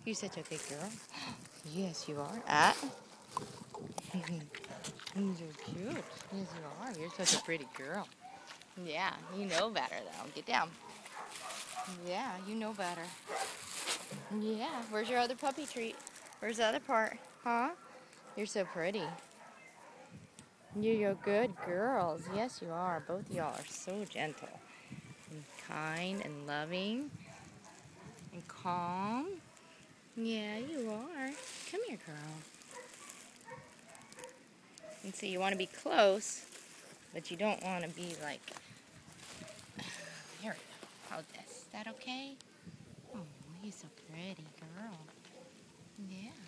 You're such a good girl. Yes, you are. Ah. You're cute. Yes, you are. You're such a pretty girl. Yeah, you know better, though. Get down. Yeah, you know better. Yeah. Where's your other puppy treat? Where's the other part? Huh? You're so pretty. You're good girls. Yes, you are. Both of y'all are so gentle and kind and loving and calm. Yeah, you are. Come here, girl. And see, you want to be close, but you don't want to be like... There we go. How's this? Is that okay? Oh, you're so pretty, girl. Yeah.